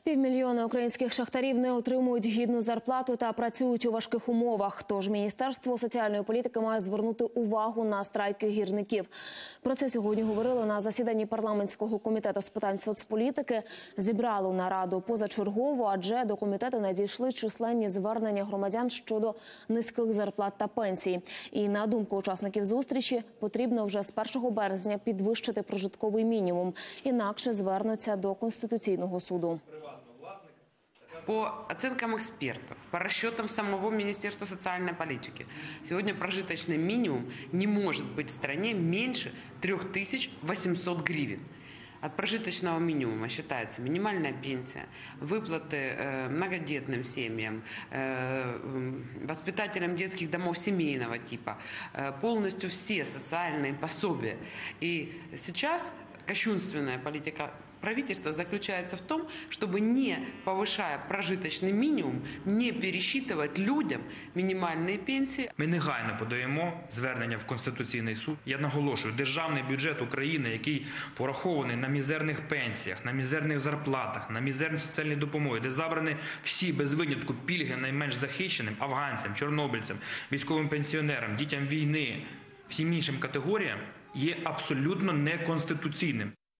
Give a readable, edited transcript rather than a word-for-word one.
Півмільйона українських шахтарів не отримують гідну зарплату та працюють у важких умовах. Тож Міністерство соціальної політики має звернути увагу на страйки гірників. Про це сьогодні говорили на засіданні парламентського комітету з питань соцполітики. Зібрали нараду позачергову, адже до комітету надійшли численні звернення громадян щодо низьких зарплат та пенсій. І на думку учасників зустрічі, потрібно вже з 1 березня підвищити прожитковий мінімум. Інакше звернуться до Конституційного суду. По оценкам экспертов, по расчетам самого Министерства социальной политики, сегодня прожиточный минимум не может быть в стране меньше 3800 гривен. От прожиточного минимума считается минимальная пенсия, выплаты многодетным семьям, воспитателям детских домов семейного типа, полностью все социальные пособия. И сейчас кощунственная политика правительства заключается в том, чтобы, не повышая прожиточный минимум, не пересчитывать людям минимальные пенсии. Ми негайно подаємо звернення в Конституційний суд. Я наголошую, державний бюджет України, який порахований на мізерних пенсіях, на мізерних зарплатах, на мізерній соціальній допомозі, де забрані всі без винятку пільги найменш захищеним афганцям, чорнобильцям, військовим пенсіонерам, дітям війни, всім іншим категоріям, є абсолютно неконституційним.